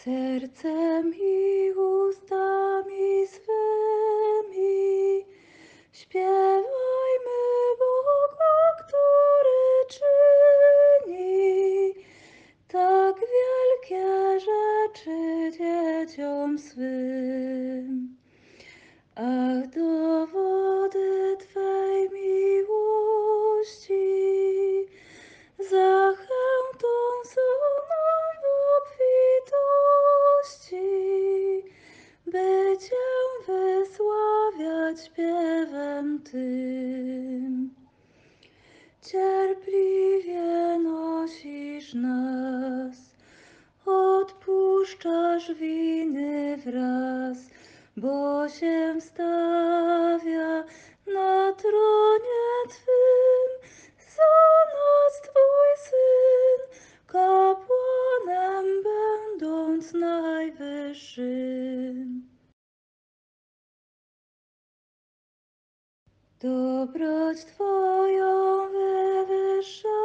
Sercem i ustami swymi śpiewajmy Boga, który czyni tak wielkie rzeczy dzieciom swym. Ach, dowody Twej miłości, zachętą suną w obfitości, by Cię wysławiać śpiewem tym. Cierpliwie nosisz nas, odpuszczasz winy wraz, bo się stawia na tronie Twym za nas Twój Syn, kapłanem będąc najwyższym. Dobroć Twoją wywyższa